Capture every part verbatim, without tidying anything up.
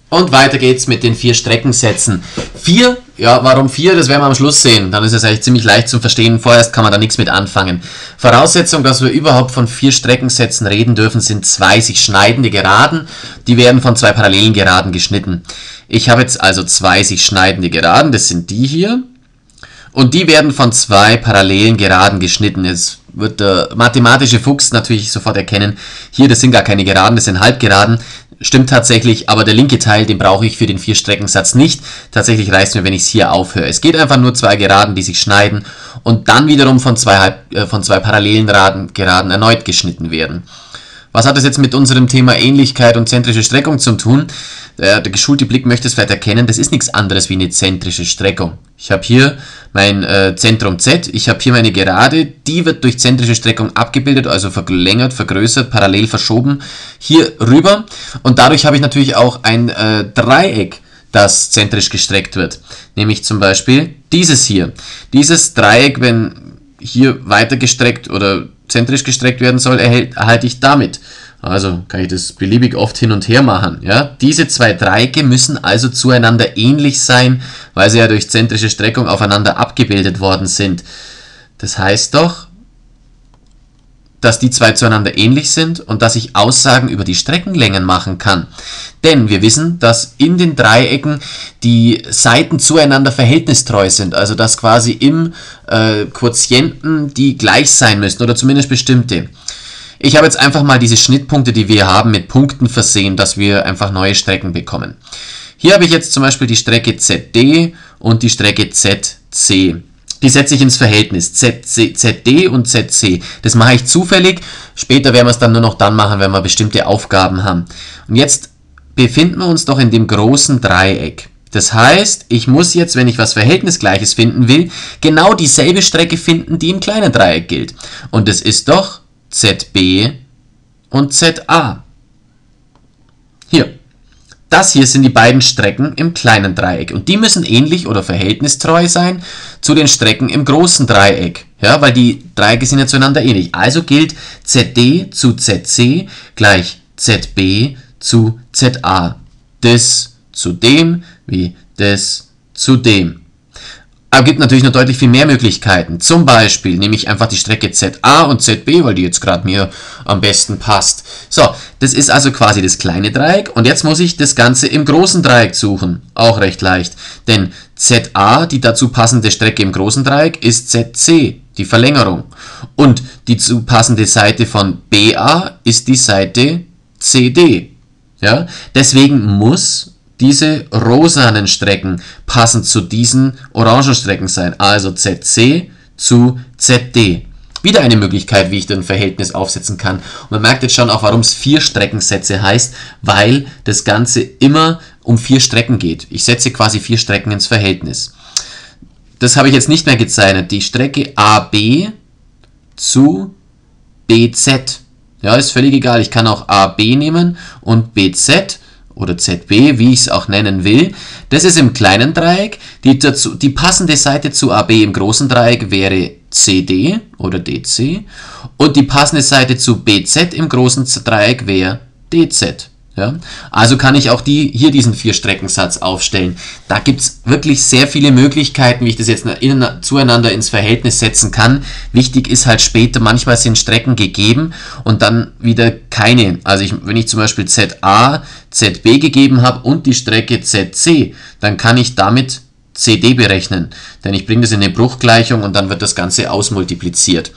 Und weiter geht's mit den vier Streckensätzen. Vier, ja, warum vier? Das werden wir am Schluss sehen. Dann ist es eigentlich ziemlich leicht zu verstehen. Vorerst kann man da nichts mit anfangen. Voraussetzung, dass wir überhaupt von vier Streckensätzen reden dürfen, sind zwei sich schneidende Geraden. Die werden von zwei parallelen Geraden geschnitten. Ich habe jetzt also zwei sich schneidende Geraden. Das sind die hier. Und die werden von zwei parallelen Geraden geschnitten. Jetzt wird der mathematische Fuchs natürlich sofort erkennen, hier, das sind gar keine Geraden, das sind Halbgeraden. Stimmt tatsächlich, aber der linke Teil, den brauche ich für den Vier-Streckensatz nicht. Tatsächlich reicht es mir, wenn ich es hier aufhöre. Es geht einfach nur zwei Geraden, die sich schneiden und dann wiederum von zwei, Halb, äh, von zwei parallelen Raden, Geraden erneut geschnitten werden. Was hat das jetzt mit unserem Thema Ähnlichkeit und zentrische Streckung zu tun? Der, der geschulte Blick möchte es vielleicht erkennen, das ist nichts anderes wie eine zentrische Streckung. Ich habe hier mein äh, Zentrum Z, ich habe hier meine Gerade, die wird durch zentrische Streckung abgebildet, also verlängert, vergrößert, parallel verschoben, hier rüber. Und dadurch habe ich natürlich auch ein äh, Dreieck, das zentrisch gestreckt wird. Nämlich zum Beispiel dieses hier. Dieses Dreieck, wenn hier weiter gestreckt oder zentrisch gestreckt werden soll, erhält, erhalte ich damit. Also kann ich das beliebig oft hin und her machen. Ja? Diese zwei Dreiecke müssen also zueinander ähnlich sein, weil sie ja durch zentrische Streckung aufeinander abgebildet worden sind. Das heißt doch, dass die zwei zueinander ähnlich sind und dass ich Aussagen über die Streckenlängen machen kann. Denn wir wissen, dass in den Dreiecken die Seiten zueinander verhältnistreu sind, also dass quasi im äh, Quotienten die gleich sein müssen oder zumindest bestimmte. Ich habe jetzt einfach mal diese Schnittpunkte, die wir haben, mit Punkten versehen, dass wir einfach neue Strecken bekommen. Hier habe ich jetzt zum Beispiel die Strecke Z D und die Strecke Z C. Die setze ich ins Verhältnis Z D und Z C. Das mache ich zufällig. Später werden wir es dann nur noch dann machen, wenn wir bestimmte Aufgaben haben. Und jetzt befinden wir uns doch in dem großen Dreieck. Das heißt, ich muss jetzt, wenn ich was Verhältnisgleiches finden will, genau dieselbe Strecke finden, die im kleinen Dreieck gilt. Und das ist doch Z B und Z A. Hier. Das hier sind die beiden Strecken im kleinen Dreieck. Und die müssen ähnlich oder verhältnistreu sein zu den Strecken im großen Dreieck. Ja, weil die Dreiecke sind ja zueinander ähnlich. Also gilt Z D zu Z C gleich Z B zu Z A. Das zu dem wie das zu dem. Aber gibt natürlich noch deutlich viel mehr Möglichkeiten. Zum Beispiel nehme ich einfach die Strecke Z A und Z B, weil die jetzt gerade mir am besten passt. So, das ist also quasi das kleine Dreieck. Und jetzt muss ich das Ganze im großen Dreieck suchen. Auch recht leicht. Denn Z A, die dazu passende Strecke im großen Dreieck, ist Z C, die Verlängerung. Und die zu passende Seite von B A ist die Seite C D. Ja? Deswegen muss diese rosanen Strecken passend zu diesen orangen Strecken sein, also Z C zu Z D. Wieder eine Möglichkeit, wie ich ein Verhältnis aufsetzen kann. Und man merkt jetzt schon auch, warum es vier Streckensätze heißt, weil das Ganze immer um vier Strecken geht. Ich setze quasi vier Strecken ins Verhältnis. Das habe ich jetzt nicht mehr gezeichnet. Die Strecke A B zu B Z. Ja, ist völlig egal. Ich kann auch A B nehmen und B Z oder Z B, wie ich es auch nennen will. Das ist im kleinen Dreieck. Die, dazu, die passende Seite zu A B im großen Dreieck wäre C D oder D C. Und die passende Seite zu B Z im großen Dreieck wäre D Z. Ja? Also kann ich auch die, hier diesen Vier-Streckensatz aufstellen. Da gibt es wirklich sehr viele Möglichkeiten, wie ich das jetzt in, zueinander ins Verhältnis setzen kann. Wichtig ist halt später, manchmal sind Strecken gegeben und dann wieder keine. Also ich, wenn ich zum Beispiel Z A, Z B gegeben habe und die Strecke Z C, dann kann ich damit C D berechnen. Denn ich bringe das in eine Bruchgleichung und dann wird das Ganze ausmultipliziert.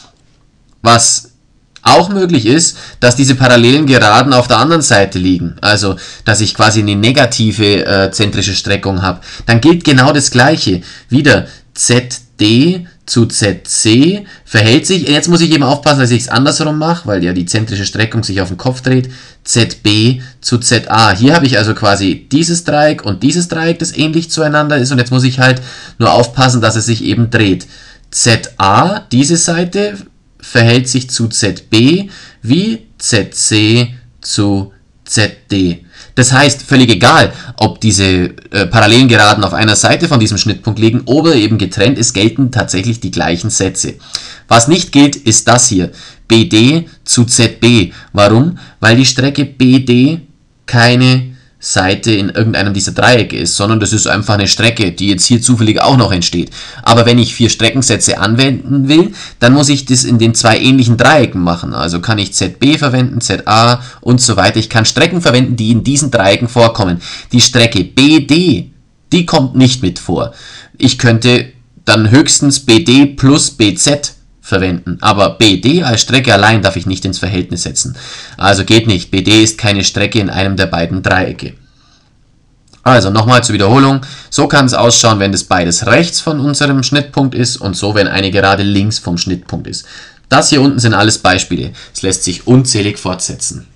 Was auch möglich ist, dass diese parallelen Geraden auf der anderen Seite liegen, also dass ich quasi eine negative äh, zentrische Streckung habe, dann gilt genau das Gleiche. Wieder Z D zu Z C verhält sich, jetzt muss ich eben aufpassen, dass ich es andersrum mache, weil ja die zentrische Streckung sich auf den Kopf dreht, Z B zu Z A. Hier habe ich also quasi dieses Dreieck und dieses Dreieck, das ähnlich zueinander ist, und jetzt muss ich halt nur aufpassen, dass es sich eben dreht. Z A, diese Seite, verhält sich zu Z B wie Z C zu Z D. Das heißt, völlig egal, ob diese äh, parallelen Geraden auf einer Seite von diesem Schnittpunkt liegen oder eben getrennt ist, gelten tatsächlich die gleichen Sätze. Was nicht gilt, ist das hier, B D zu Z B. Warum? Weil die Strecke B D keine Seite in irgendeinem dieser Dreiecke ist, sondern das ist einfach eine Strecke, die jetzt hier zufällig auch noch entsteht. Aber wenn ich vier Streckensätze anwenden will, dann muss ich das in den zwei ähnlichen Dreiecken machen. Also kann ich Z B verwenden, Z A und so weiter. Ich kann Strecken verwenden, die in diesen Dreiecken vorkommen. Die Strecke B D, die kommt nicht mit vor. Ich könnte dann höchstens B D plus B Z verwenden. Aber B D als Strecke allein darf ich nicht ins Verhältnis setzen. Also geht nicht. B D ist keine Strecke in einem der beiden Dreiecke. Also nochmal zur Wiederholung. So kann es ausschauen, wenn das beides rechts von unserem Schnittpunkt ist und so, wenn eine Gerade links vom Schnittpunkt ist. Das hier unten sind alles Beispiele. Es lässt sich unzählig fortsetzen.